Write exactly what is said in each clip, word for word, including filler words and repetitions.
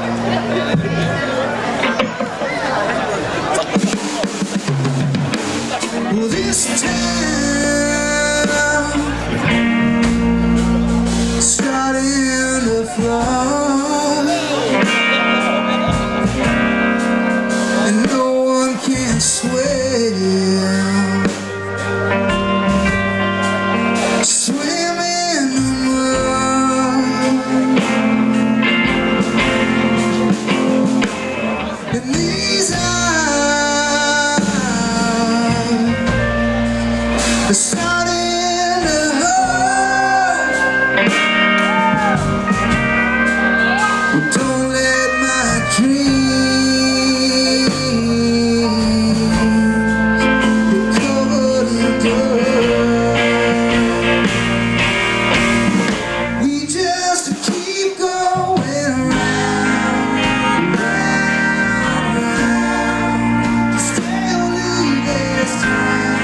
Well, this town starting to fall, and no one can swim, swim in the mud. And these eyes are starting to hurt. Well, don't let my dreams be covered in dirt. We just keep going round, round, round, to still leave this town.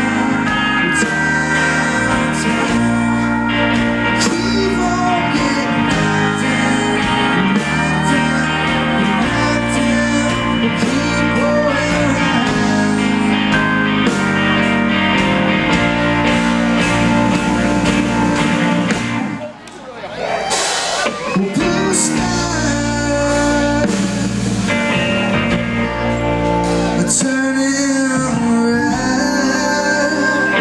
Blue sky, turning around.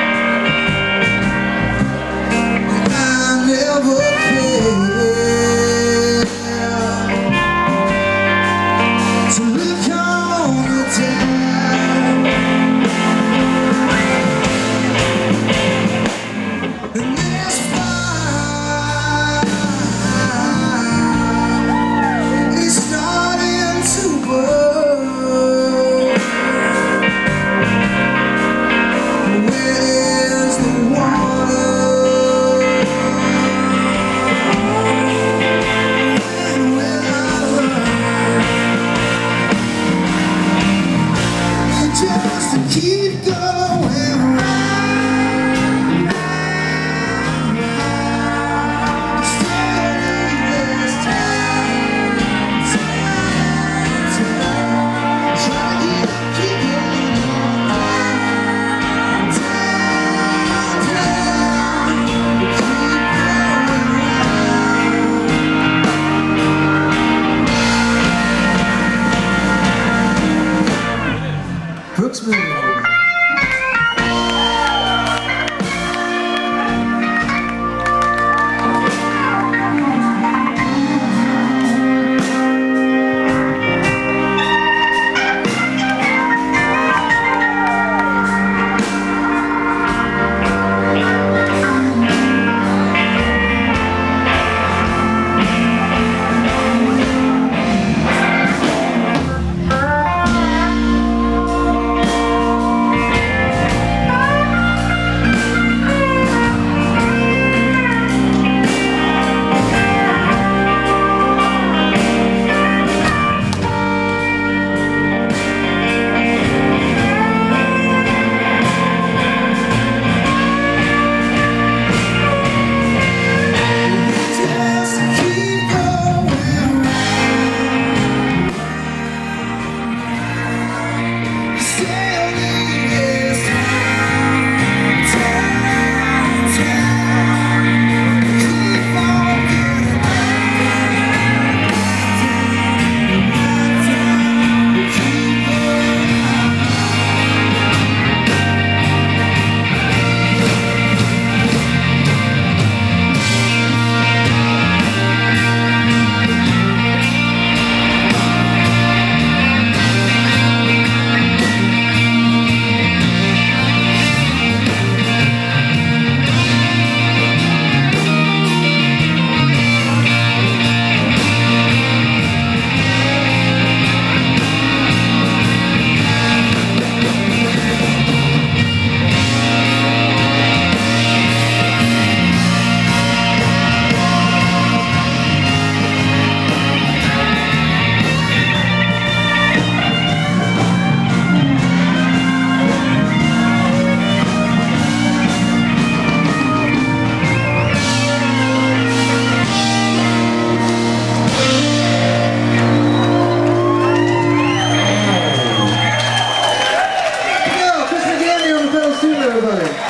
I never cared to look on the town, and this fire soon, everybody.